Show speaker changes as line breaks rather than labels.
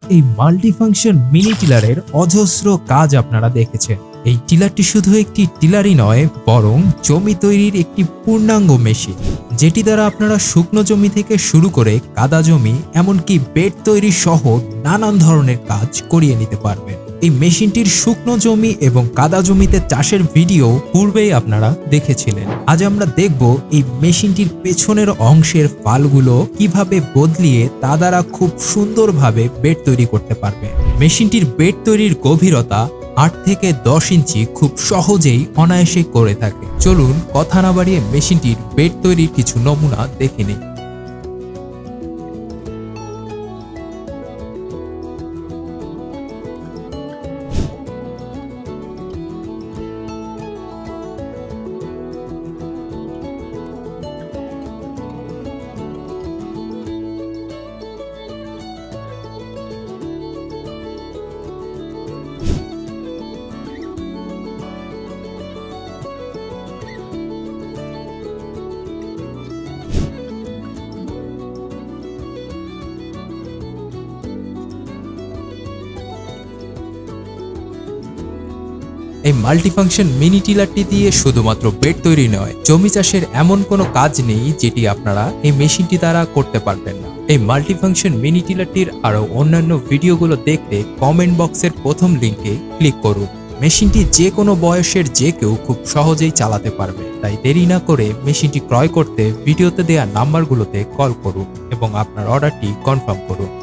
এই multifunction mini টিলারের অজস্র কাজ আপনারা দেখেছেন। এই টিলারটি শুধু একটি টিলারই নয়, বরং জমি তৈরির একটি পূর্ণাঙ্গ মেশিন, যেটি দ্বারা আপনারা শুকনো জমি থেকে শুরু করে কাদা জমি, এমনকি বেড তৈরি সহ নানান ধরনের কাজ করিয়ে নিতে পারবেন। এই মেশিনটির শুকনো জমি এবং কাদা জমিতে চাষের ভিডিও পূর্বেই আপনারা দেখেছিলেন। আজ আমরা দেখব এই মেশিনটির পেছনের অংশের ফালগুলো কিভাবে বদলিয়ে তা দ্বারা খুব সুন্দরভাবে বেড তৈরি করতে পারবে। মেশিনটির বেড তৈরির গভীরতা 8 থেকে 10 ইঞ্চি খুব সহজেই অনায়াসে করে থাকে। চলুন কথা না বাড়িয়ে মেশিনটির বেড তৈরির কিছু নমুনা দেখে নিই। এই মাল্টিফাংশন মিনি টিলারটি দিয়ে শুধুমাত্র বেড তৈরি নয়, জমি চাষের এমন কোনো কাজ নেই যেটি আপনারা এই মেশিনটি দ্বারা করতে পারবেন না। এই মাল্টিফাংশন মিনি টিলারটির আরো অন্যান্য ভিডিওগুলো দেখতে কমেন্ট বক্সের প্রথম লিঙ্কে ক্লিক করুন। মেশিনটি যে কোনো বয়সের যে কেউ খুব সহজেই চালাতে পারবে। তাই দেরি না করে মেশিনটি ক্রয় করতে ভিডিওতে দেওয়া নাম্বারগুলোতে কল করুন এবং আপনার অর্ডারটি কনফার্ম করুন।